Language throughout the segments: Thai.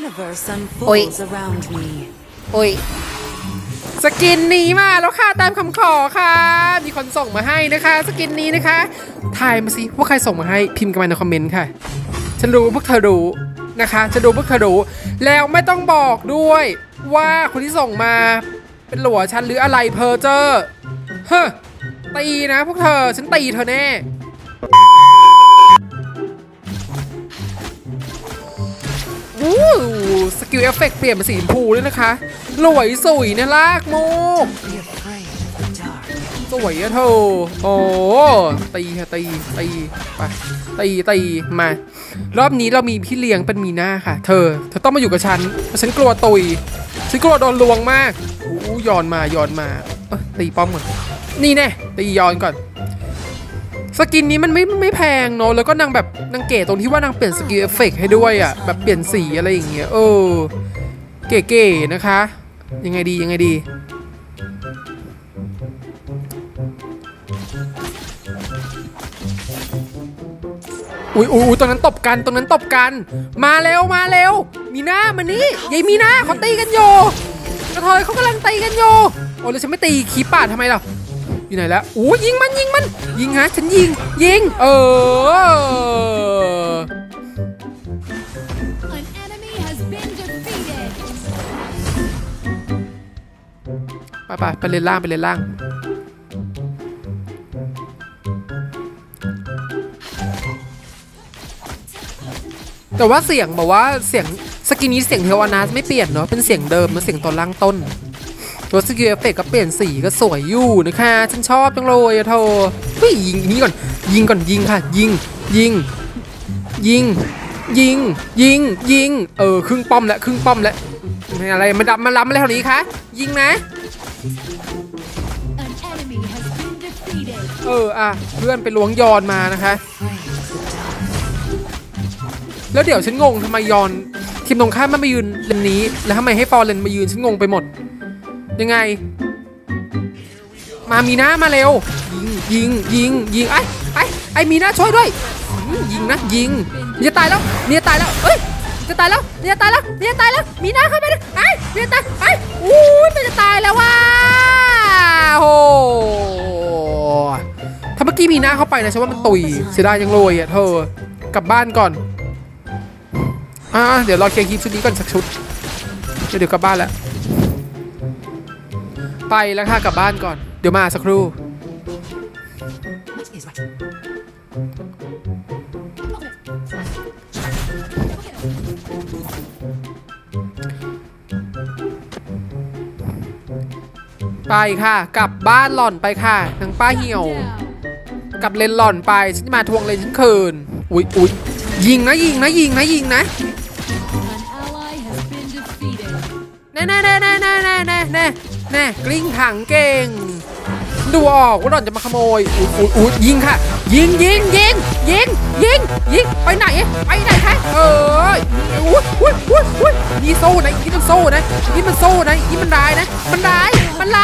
โอ้ยโอ้ยสกินนี้มาแล้วค่ะตามคำขอค่ะมีคนส่งมาให้นะคะสกินนี้นะคะทายมาสิว่าใครส่งมาให้พิมพ์กันมาในคอมเมนต์ค่ะฉันรู้พวกเธอรู้นะคะจะดูพวกเธอรู้แล้วไม่ต้องบอกด้วยว่าคนที่ส่งมาเป็นหลัวฉันหรืออะไรเพอเจอร์เฮ้ตีนะพวกเธอฉันตีเธอแน่สกิลเอฟเฟกต์เปลี่ยนเป็นสีชมพูด้วยนะคะหลวยสวยนะลากโมกสวยอะเธอโอ้ตีค่ะตีไปตีมารอบนี้เรามีพี่เลี้ยงเป็นมีน่าค่ะเธอต้องมาอยู่กับฉันฉันกลัวตุยฉันกลัวโดนลวงมากย้อนมาตีป้อมก่อนนี่แน่ตีย้อนก่อนสกินนี้มันไม่แพงเนอะแล้วก็นางเก๋ตรงที่ว่านางเปลี่ยนสกิลเอฟเฟกต์ให้ด้วยอ่ะแบบเปลี่ยนสีอะไรอย่างเงี้ยเก๋ๆนะคะยังไงดีอุ้ยตรงนั้นตบกันมาเร็วมีหน้ามานี่ยายมีหน้าเขาตีกันโยกระเทยเขากำลังตีกันโยโอ้แล้วฉันไม่ตีคีป่าทำไมล่ะอยู่ไหนแล้วยิงมันยิงฮะฉันยิงไปเล่นล่างแต่ว่าเสียงบอกว่าเสียงสกินนี้เสียงเทวานาไม่เปลี่ยนเนาะเป็นเสียงเดิมมันเสียงตอนล่างต้นตัวสกิลเอฟเฟกต์ก็เปลี่ยนสีก็สวยอยู่นะคะฉันชอบจังเลยอะเธอยิงนี้ก่อนยิงค่ะยิงครึ่งป้อมแล้วอะไรมาล้ำอะไรแถวนี้คะยิงนะเพื่อนไปล้วงยอนมานะคะแล้วเดี๋ยวฉันงงทำไมยอนทีมตรงข้ามมันมายืนเลนนี้แล้วทำไมให้ฟอร์เรนมายืนฉันงงไปหมดยังไงมามีหน้ามาเร็วยิงไอ้มีหน้าช่วยด้วยยิงจะตายแล้วเอ้ยจะตายแล้วมีหน้าเข้าไปเลยไอ้เนี่ยตายมันจะตายแล้วว้าโหถ้าเมื่อกี้มีหน้าเข้าไปนะฉันว่ามันตุยเสียดายยังโรยอ่ะเธอกลับบ้านก่อนเดี๋ยวรอเคลียร์คลิปชุดนี้ก่อนสักชุดเดี๋ยวกลับบ้านแล้วไปแล้วค่ะกลับบ้านก่อนเดี๋ยวมาสักครู่ไปค่ะกลับบ้านหล่อนไปค่ะนางป้าเหี่ยวกลับเลนหล่อนไปฉันจะมาทวงเลนฉันคืนอุ้ยยิงนะแน่กลิ้งถังเก่งดูออกว่าหล่อนจะมาขโมยยิงค่ะยิงไปไหนคะนี่โซ่นะนี่มันโซ่นะนี่มันได้นะมันร้าย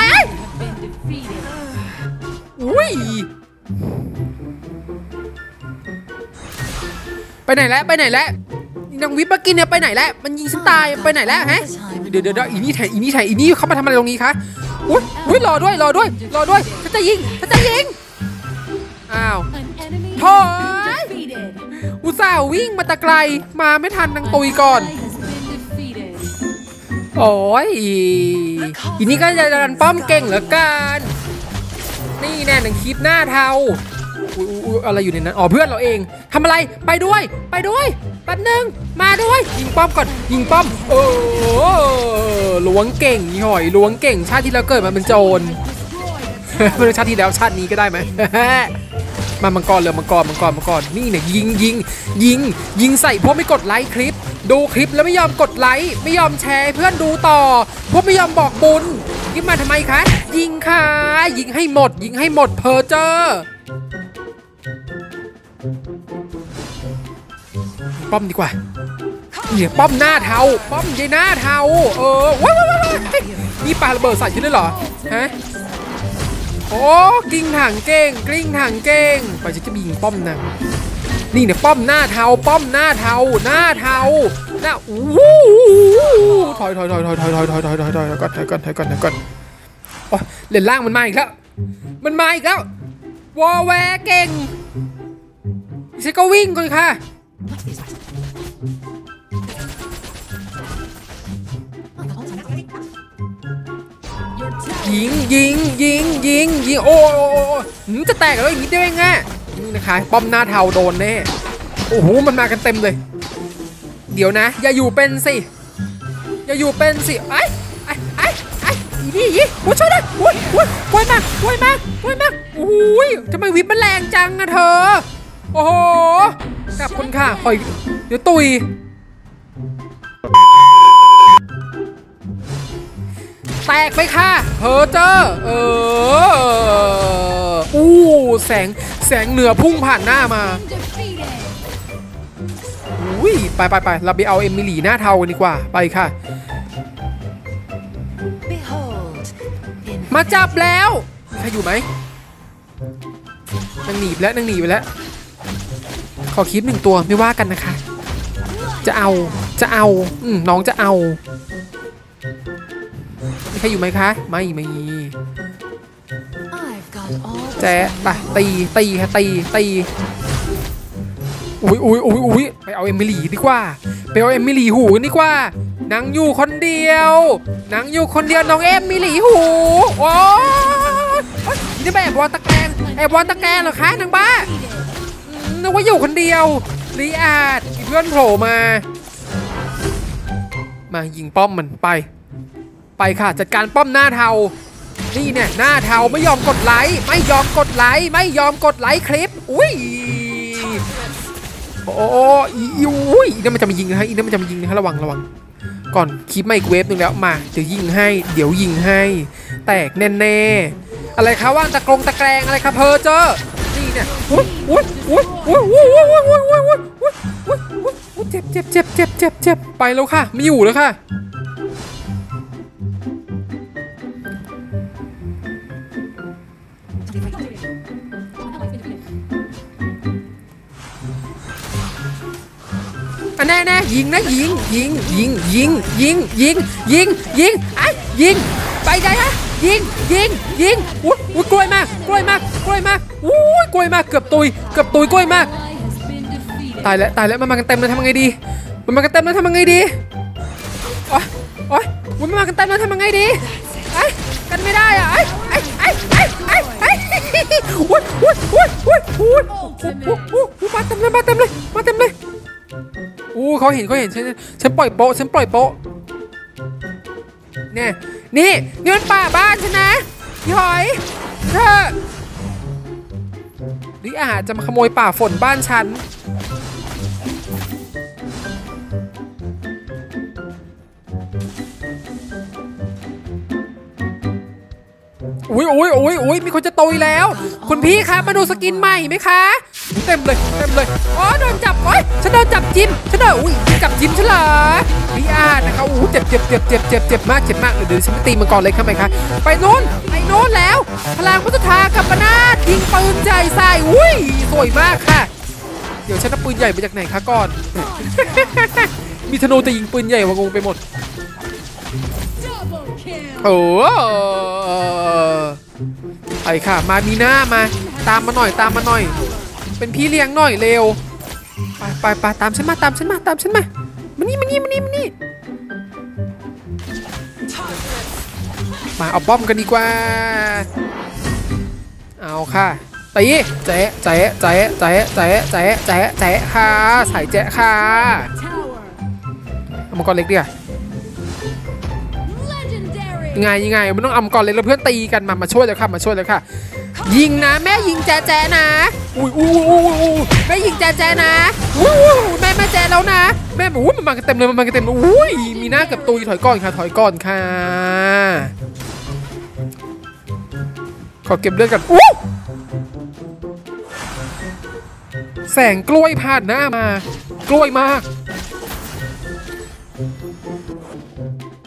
ไปไหนแล้วนางวิปมากินเนี่ยไปไหนแล้วมันยิงฉันตายไปไหนแล้วฮะเดี๋ยวอีนี่เขามาทำอะไรตรงนี้คะอุ้ยรอด้วยฉันจะยิงอ้าวโถ่อุตส่าห์วิ่งมาตะไกลมาไม่ทันนางตุยก่อนโอ้ยอีนี่ก็จะดันป้อมเก่งเหลือเกินนี่แน่หนังคลิปหน้าเทาอะไรอยู่ในนั้นเพื่อนเราเองทำอะไรไปด้วยแป๊บนึงมาด้วยยิงป้อมก่อนล้วงเก่งหอยล้วงเก่งชาติที่แล้วเกิดมาเป็นโจรไม่รู้ชาติที่แล้วชาตินี้ก็ได้ไหมมามังกรเลยมังกรนี่เนี่ยยิงใส่พวกไม่กดไลค์คลิปดูคลิปแล้วไม่ยอมกดไลค์ไม่ยอมแชร์เพื่อนดูต่อพวกไม่ยอมบอกบุญยิงมาทำไมคะยิงค่ะยิงให้หมดเพอเจอป้อมดีกว่าเนี่ยป้อมหน้าเทาป้อมใหญ่หน้าเทาว้าวนี่ปาระเบิดใส่ฉันด้วยเหรอฮะโอ้กลิ้งถังเก่งไปจะยิงป้อมนะนี่เนี่ยป้อมหน้าเทาป้อมหน้าเทาหน้าเทาหน้าถอยก่อนโอ้ยเลนล่างมันมาอีกแล้ววอแวร์เก่งฉันก็วิ่งก่อนค่ะยิงโอ้จะแตกแล้วอย่างนี้ได้ไงนี่นะคะป้อมหน้าเทาโดนแน่โอ้โหมันมากันเต็มเลยเดี๋ยวนะอย่าอยู่เป็นสิไอ้นี่โอ้ช่วยด้วยโอ้ยมากโอ้ยทำไมวิปมันแรงจังอะเธอโอ้โหกลับคนค่ะคอยเดี๋ยวตุยแตกไปค่ะเพอเจอแสงเหนือพุ่งผ่านหน้ามาอุ้ยไปเราไปเอาเอมิลี่หน้าเทากันดีกว่าไปค่ะมาจับแล้วใครอยู่ไหมนางหนีไปแล้วขอคลิป1 ตัวไม่ว่ากันนะคะจะเอาน้องจะเอามีใครอยู่ไหมคะไม่มีแจ๊ไปตีค่ะตีอุ้ยไปเอาเอมิลี่ดีกว่าหูกันดีกว่านางอยู่คนเดียวน้องเอมิลี่หูโอ้ยนี่แบบวอนตะแกรงเหรอคะนางบ้านึกว่าอยู่คนเดียวลีอาดเพื่อนโผล่มายิงป้อมมันไปค่ะจัดการป้อมหน้าเทานี่เนี่ยหน้าเทาไม่ยอมกดไลค์คลิปอุ้ยนี่มันจะมายิงนะระวังก่อนคลิปมาอีกเวฟนึงแล้วมาเดี๋ยวยิงให้แตกแน่ๆอะไรคะว่างตะแกรงอะไรคะเพอเจอนี่เนี่ยเจ็บไปแล้วค่ะไม่อยู่แล้วค่ะแน่ยิงนะยิงไปใจฮะยิงอุ้ยกล้วยมากอุ้ยกล้วยมากเกือบตุยกล้วยมากตายแล้วมันมากันเต็มเลยทำยังไงดีโอ๊ยมันมากันเต็มเลยทำยังไงดีกันไม่ได้อ่ะมาเต็มเลยเขาเห็นฉันปล่อยโป๊ะเนี่ยนี่มันป่าบ้านฉันนะพี่หอยเธอนี่อาจจะมาขโมยป่าฝนบ้านฉันอุ้ยมีคนจะตุยแล้วคุณพี่คะมาดูสกินใหม่ไหมคะเต็มเลยอ๋อโดนจับฉันโดนจับจิ้มจับจิ้มฉันเหรอพี่อาร์นะคะเจ็บมากเดี๋ยวฉันไปตีมันก่อนเลยครับไหมคะไปโน่นแล้วพลังพุทธากับปนาดยิงปืนใหญ่ใส่สวยมากค่ะเดี๋ยวฉันเอาปืนใหญ่มาจากไหนคะก่อนมีธนูแต่ยิงปืนใหญ่วางงไปหมดไปค่ะมามีหน้ามาตามมาหน่อยเป็นพี่เลี้ยงหน่อยเร็วไปตามฉันมามานี่มาเอาป้อมกันดีกว่าเอาค่ะตีแจ๊ค่ะใส่แจ๊ค่ะเอามังกรเล็กดิยังไงมันต้องเอามังกรเล็กแล้วเพื่อนตีกันมาช่วยเลยค่ะยิงนะแม่ยิงแจ๊นะแม่ยิงแจ๊นะแม่แจ๊แล้วนะแม่บอกมันมากันเต็มเลยมีหน้ากับตุยถอยก่อนค่ะขอเก็บเลือดกันแสงกล้วยผ่านหน้ามากล้วยมาก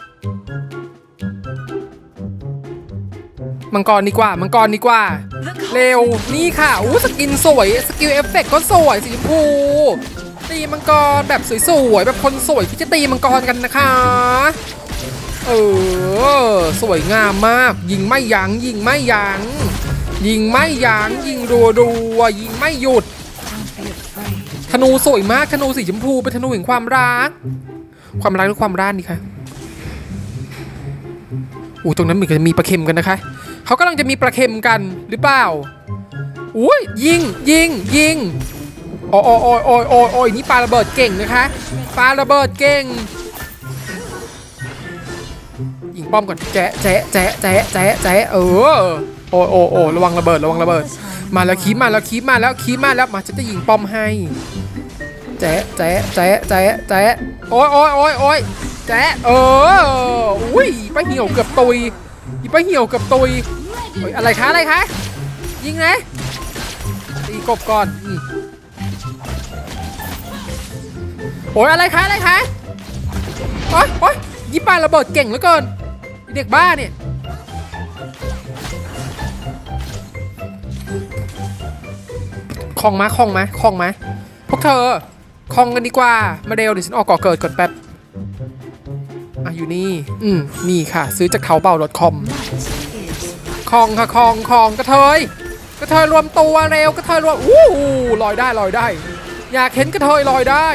มังกรดีกว่าเร็วนี่ค่ะอู้สกินสวยสกิลเอฟเฟกต์ก็สวยสีชมพูตีมังกรแบบสวยๆแบบคนสวยที่จะตีมังกรกันนะคะสวยงามมากยิงไม่ยั้งยิงไม่ยั้งยิงไม่ยั้งยิงรัวๆยิงไม่หยุดธนูสวยมากธนูสีชมพูเป็นธนูแห่งความรักหรือความร่านนี่ค่ะตรงนั้นเหมือนจะมีปลาเค็มกันนะคะเขากำลังจะมีปลาเค็มกันหรือเปล่าอุ้ยยิงโอ้ยนี่ปลาระเบิดเก่งนะคะปลาระเบิดเก่งยิงป้อมก่อนแจ๊ระวังระเบิดมาแล้วคีบมาแล้วมาฉันจะยิงป้อมให้แจ๊โอ้ยแจ๊อุ้ยป้าเหี่ยวเกือบตุยอะไรคะยิงนะตีกบก่อนโอ้ยอะไรคะโอ้ยยิงปลาระเบิดเก่งเหลือเกินเด็กบ้าเนี่ยคลองมาพวกเธอคลองกันดีกว่ามาเร็วเดี๋ยวฉันออกก่อเกิดก่อนแป๊บอยู่นี่นี่ค่ะซื้อจากtaobao.comคลองค่ะคลองกระเทยรวมตัวเร็วกระเทยรวมลอยได้อยากเห็นกระเทยลอยได้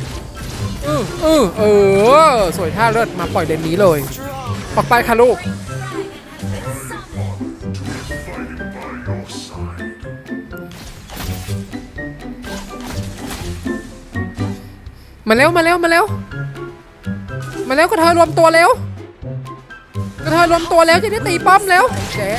สวยท่าเลิศมาปล่อยเลนนี้เลยออกไปค่ะลูกมาเร็วกระเทยรวมตัวเร็วจะได้ตีป้อมแล้วแจ๊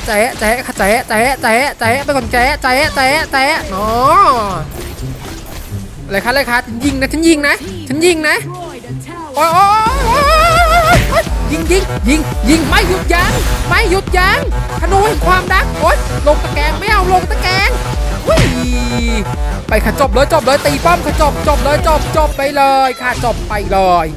ไปก่อนแจ๊เนาะอะไรคะฉันยิงนะโอ้ยยิงไม่หยุดยั้งธนูแห่งความรักโอ๊ยลงตะแกรงไม่เอาลงตะแกรงไปค่ะจบเลยตีป้อมค่ะจบเลยจบไปเลยค่ะจบไปเลย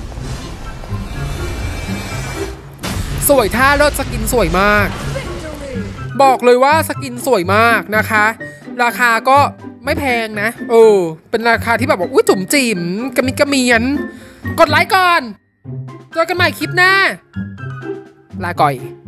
สวยท่าเลิศสกินสวยมากบอกเลยว่าสกินสวยมากนะคะราคาก็ไม่แพงนะเป็นราคาที่แบบว่าจุ๋มจิ๋มกระมียนกดไลค์ก่อนเจอกันใหม่คลิปหน้าลาก่อย